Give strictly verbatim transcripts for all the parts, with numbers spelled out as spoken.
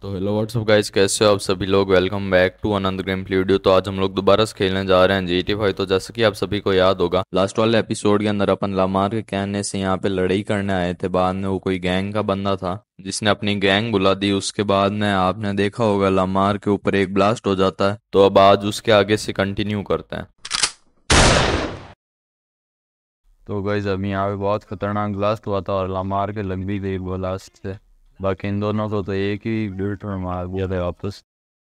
तो hello what's up guys, कैसे हो आप सभी लोग। Welcome back to another game play video. तो आज हम लोग दोबारा से खेलने जा रहे हैं जी टी फाइव। तो जैसे कि आप सभी को याद होगा, लास्ट वाले एपिसोड के अंदर अपन लामार के कहने से यहाँ पे लड़ाई करने आए थे। बाद में वो कोई गैंग का बंदा था जिसने अपनी गैंग बुला दी। उसके बाद में आपने देखा होगा लामार के ऊपर एक ब्लास्ट हो जाता है। तो अब आज उसके आगे से कंटिन्यू करते हैं। तो गाइस अभी यहाँ पे बहुत खतरनाक ब्लास्ट हुआ था और लामार के लग भी गई ब्लास्ट से। बाकी इन दोनों को तो एक ही बुलेट में मार दिया था वापस।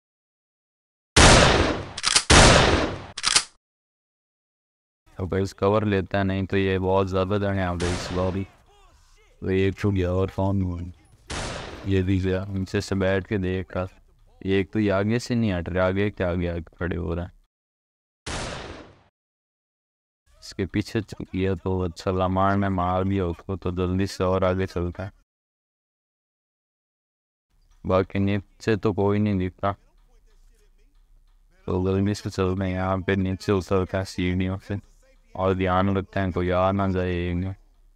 तो गाइस कवर लेता है, नहीं तो ये बहुत ज़्यादा जने आ गए इस बार ही। तो एक छूट गया और फोन हुआ। ये दीजिए नीचे से बैठ के देख रहा। ये एक तो ये आगे से नहीं हट रहा, आगे क्या आगे आगे खड़े हो रहा है। इसके पीछे चल गया तो अच्छा, लामार ने मार दिया उसको तो जल्दी से और आगे चलता है। बाकी नीचे तो कोई नहीं दिखता, तो जल्दी से चलते हैं। यहाँ पे नीचे उतरता है सीढ़ियों से और ध्यान रखते हैं कोई आ ना जाए एक।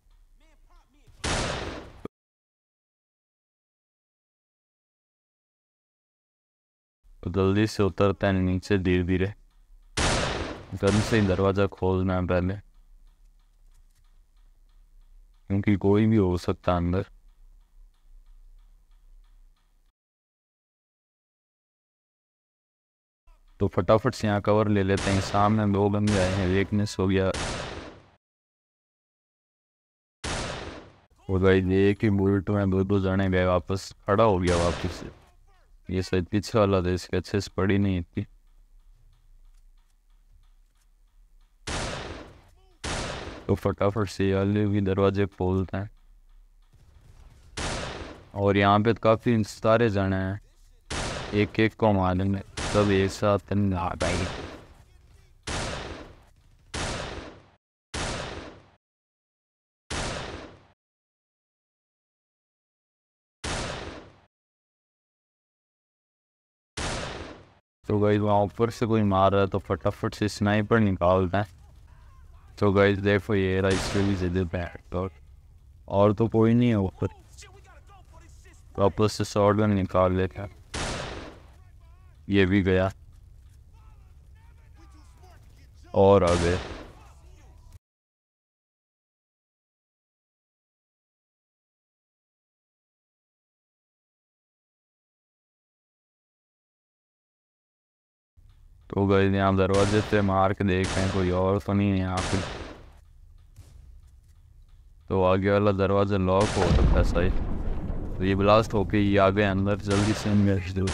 तो जल्दी से उतरते हैं नीचे धीरे धीरे। गन से ही दरवाज़ा खोलना है पहले, क्योंकि कोई भी हो सकता है अंदर। तो फटाफट से यहाँ कवर ले लेते हैं। सामने दो बंदे आए हैं, वीकनेस हो गया। और भाई एक ही बुलेट में दो दो जने गए वापस, खड़ा हो गया वापस से। ये शायद पीछे वाला था, इसके अच्छे से पड़ी नहीं इतनी। तो फटाफट से वाले भी दरवाजे खोलते हैं। और यहाँ पे काफ़ी सारे जने हैं, एक एक को मारेंगे सब एक साथ ना भाई। तो गाइस वहाँ ऊपर से कोई मार रहा है तो फटाफट से स्नाइपर निकालता है। तो गाइस देखो ये रहा, इसके भी ज़्यादा बैठ और और तो कोई नहीं है ऊपर। वापस से शॉट गन निकाल लेता है, ये भी गया और आ गए। तो गाइस यहाँ दरवाजे से मार के देखते हैं कोई और तो नहीं है यहाँ पे। तो आगे वाला दरवाज़ा लॉक हो सकता है सही। तो ये ब्लास्ट होके ये आ गए अंदर, जल्दी से इन्वेस्ट दो।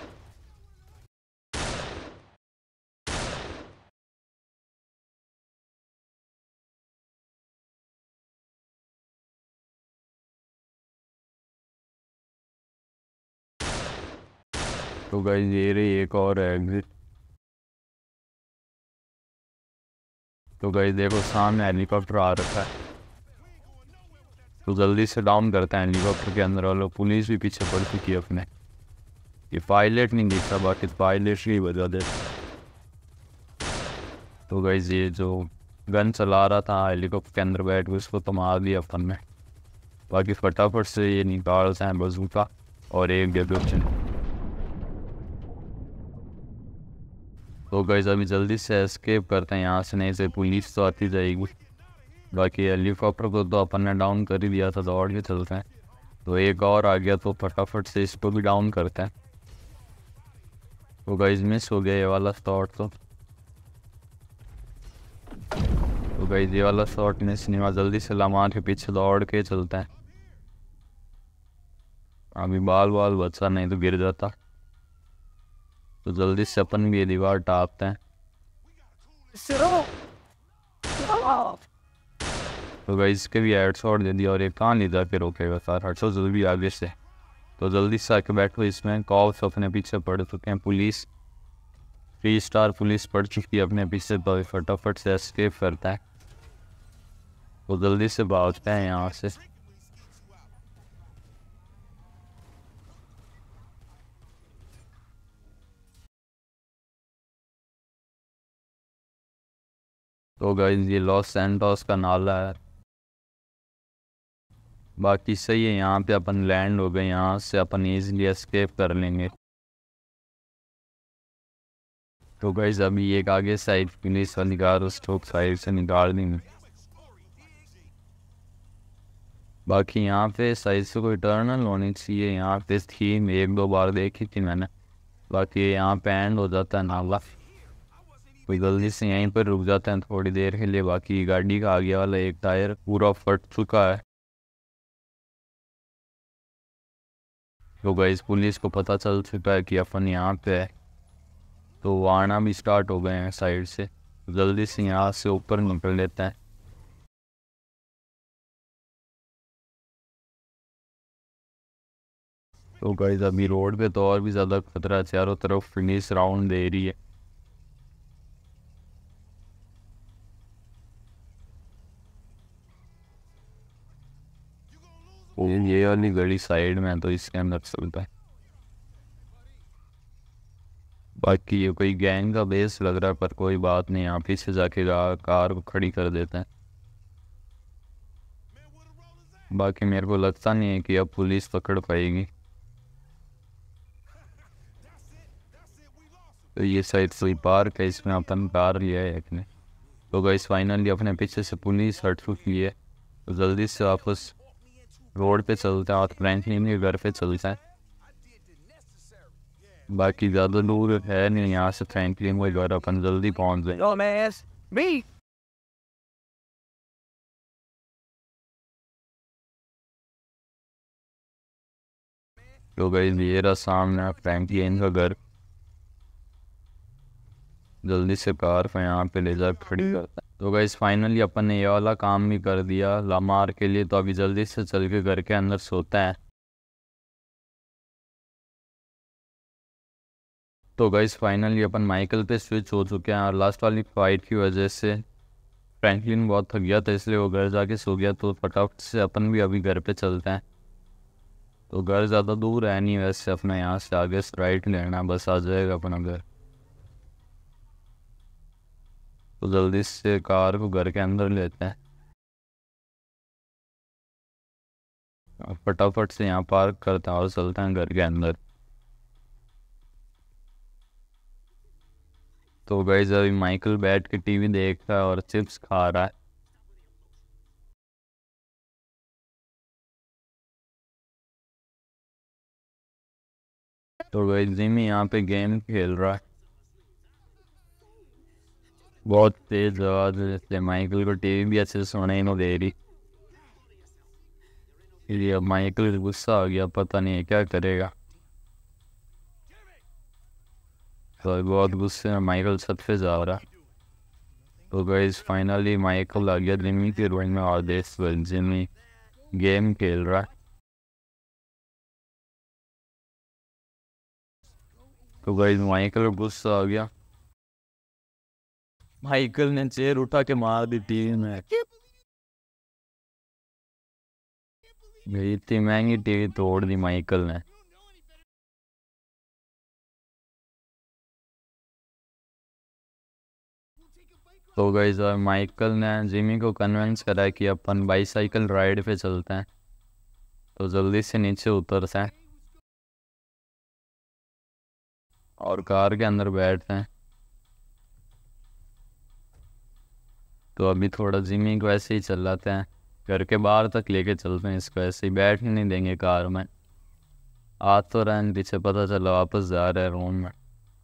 तो गाइस ये रही एक और एग्जिट। तो गाइस देखो सामने हेलीकॉप्टर आ रखा है, तो जल्दी से डाउन करते हैं हेलीकॉप्टर के अंदर वालों। पुलिस भी पीछे पड़ चुकी है अपने। ये पायलट नहीं दिख रहा, बाकी पायलट की वजह दे। तो गाइस ये जो गन चला रहा था हेलीकॉप्टर के अंदर बैठ के, उसको तो मार दिया अपन ने। बाकी फटाफट से ये निकालते हैं बंदूका और एक डेब्यूचन। तो गाइस अभी जल्दी से एस्केप करते हैं यहाँ से, नहीं से पुलिस तो आती जाएगी। बाकी हेलीकॉप्टर को तो अपन ने डाउन कर ही दिया था, दौड़ के चलते हैं। तो एक और आ गया तो फटाफट से इसको भी डाउन करते हैं। तो गाइस मिस हो गया ये वाला शॉट तो। तो गाइस ये वाला शॉट मिस नहीं हुआ, जल्दी से लामार के पीछे दौड़ के चलते हैं। अभी बाल बाल बचा, नहीं तो गिर जाता। तो जल्दी से अपन भी ये दीवार टापते हैं। तो गाइस इसके भी हेड शॉट दे दिया और ये कहाँ ले जाके रोकेगा सर, हटो जल्दी आगे से। तो जल्दी से आके बैठो, इसमें कॉप्स अपने पीछे पड़ चुके हैं, पुलिस थ्री स्टार पुलिस पड़ चुकी है अपने पीछे। तो फटाफट से एस्केप करता है। तो जल्दी से भागते हैं यहाँ से। तो गाइस ये लॉस सैंटोस का नाला है। बाकी सही है, यहाँ पे अपन लैंड हो गए, यहाँ से अपन इजीली एस्केप कर लेंगे। तो गाइस अभी एक आगे साइड पुलिस वाली कार उस स्टॉप साइड से निकाल देंगे। बाकी यहाँ पे साइड से कोई टर्नल होनी चाहिए, यहाँ पे थी एक दो बार देखी थी मैंने। बाकी यहाँ पे एंड हो जाता है नाला, कोई जल्दी से यहीं पर रुक जाते हैं थोड़ी देर के लिए। बाकी गाड़ी का आगे वाला एक टायर पूरा फट चुका है। तो गाइस पुलिस को पता चल चुका है कि अपन यहाँ पे है, तो वो आना भी स्टार्ट हो गए हैं साइड से। जल्दी से यहाँ से ऊपर निकल लेते हैं। तो गाइस अभी रोड पे तो और भी ज़्यादा खतरा है, चारों तरफ पुलिस राउंड दे रही है। ये ये वाली गली साइड में है तो इसके अंदर चलता है। बाकी ये कोई गैंग का बेस लग रहा है, पर कोई बात नहीं, यहाँ पीछे जाके कार को खड़ी कर देते हैं। बाकी मेरे को लगता नहीं है कि अब पुलिस पकड़ पाएगी। तो ये साइड से पार्क है, इसमें अपन कार लिया है एक ने। तो गाइस फाइनली अपने पीछे से पुलिस हट चुकी है, तो जल्दी से वापस रोड पे चलते हैं और फ्रैंकलिन के घर पे चलते हैं। बाकी ज़्यादा दूर है नहीं यहाँ से फ्रैंकलिन के घर, अपन जल्दी पहुँच जाए। Oh man, it's me. तो गाइस ये रहा सामने फ्रैंकलिन का घर। जल्दी से कार को यहाँ पे ले जा खड़ी करता है। तो गाइस फाइनली अपन ने ये वाला काम भी कर दिया लामार के लिए, तो अभी जल्दी से चल के घर के अंदर सोता है। तो गाइस फाइनली अपन माइकल पे स्विच हो चुके हैं, और लास्ट वाली फाइट की वजह से फ्रैंकलिन बहुत थक गया था, इसलिए वो घर जाके सो गया। तो फटाफट से अपन भी अभी घर पे चलते हैं। तो घर ज़्यादा दूर है नहीं वैसे, अपना यहाँ से आगे राइट लेना बस, आ जाएगा अपना घर। तो जल्दी से कार को घर के अंदर लेते हैं और फटाफट से यहाँ पार्क करते हैं और चलते हैं घर के अंदर। तो गाइस अभी माइकल बैठ के टीवी देख रहा है और चिप्स खा रहा है। तो गाइस जिमी यहाँ पे गेम खेल रहा है बहुत तेज आवाज है, इसलिए माइकल को टीवी भी अच्छे से सुनाई नहीं दे रही। इसलिए अब माइकल गुस्सा आ गया, पता नहीं क्या करेगा। तो बहुत गुस्से में माइकल छत पे जा रहा है। तो गाइस फाइनली माइकल आ गया जिमी के रूम में, और देख जिमी गेम खेल रहा है। तो गाइस माइकल को गुस्सा आ गया, माइकल ने चेयर उठा के मार दी टीवी में। भाई इतनी महंगी टीवी तोड़ दी माइकल ने। तो गाइस माइकल ने जिमी को कन्विंस करा कि अपन बाईसाइकिल राइड पे चलते हैं। तो जल्दी से नीचे उतरते हैं और कार के अंदर बैठते हैं। तो अभी थोड़ा जिमी को ऐसे ही चलाते हैं, घर के बाहर तक लेके चलते हैं इसको, ऐसे ही बैठने नहीं देंगे कार में। आ तो रहे पीछे, पता चला वापस जा रहे हैं रूम में।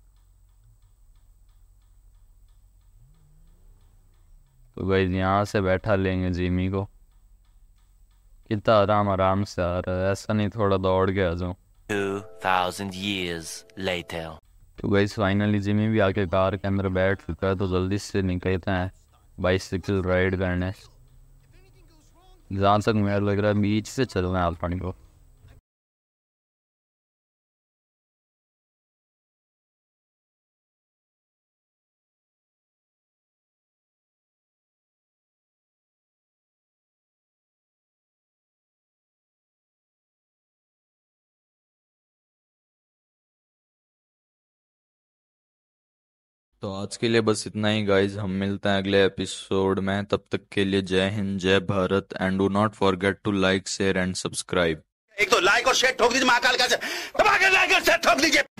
तो गाइस यहाँ से बैठा लेंगे जिमी को, कितना आराम आराम से आ रहा है, ऐसा नहीं थोड़ा दौड़ के आ जाऊँ। Two thousand years later. तो गाइस फाइनली जिमी भी आके कार के अंदर बैठ चुका है, तो जल्दी से निकलते हैं बाइसिकल राइड करने। जहाँ तक मेरा लग रहा है बीच से चलना है अल्फानी को। तो आज के लिए बस इतना ही गाइज, हम मिलते हैं अगले एपिसोड में। तब तक के लिए जय हिंद, जय Bharat, and do not forget to like share and subscribe. एक तो लाइक और शेयर ठोक दीजिए महाकाल का से दबा के लाइक और शेयर ठोक दीजिए।